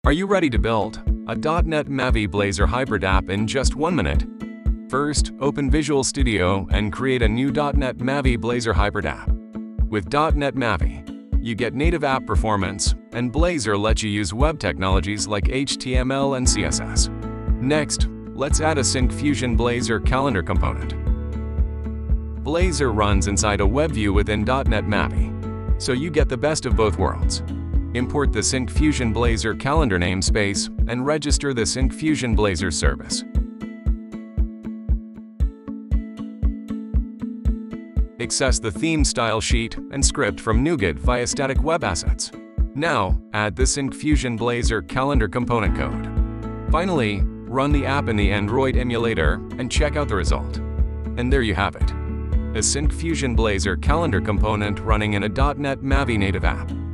Are you ready to build a .NET MAUI Blazor Hybrid app in just 1 minute? First, open Visual Studio and create a new .NET MAUI Blazor Hybrid app. With .NET MAUI, you get native app performance, and Blazor lets you use web technologies like HTML and CSS. Next, let's add a Syncfusion Blazor calendar component. Blazor runs inside a web view within .NET MAUI, so you get the best of both worlds. Import the Syncfusion Blazor calendar namespace and register the Syncfusion Blazor service. Access the theme style sheet and script from NuGet via static web assets. Now, add the Syncfusion Blazor calendar component code. Finally, run the app in the Android emulator and check out the result. And there you have it, a Syncfusion Blazor calendar component running in a .NET MAUI native app.